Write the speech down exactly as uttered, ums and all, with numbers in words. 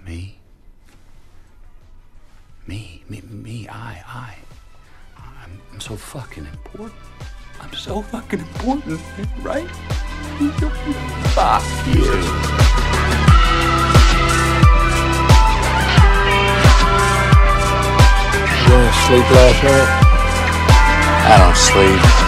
Me? Me, me, me, I, I. I'm, I'm so fucking important. I'm so fucking important, right? Fuck you. You didn't sleep last night? I don't sleep.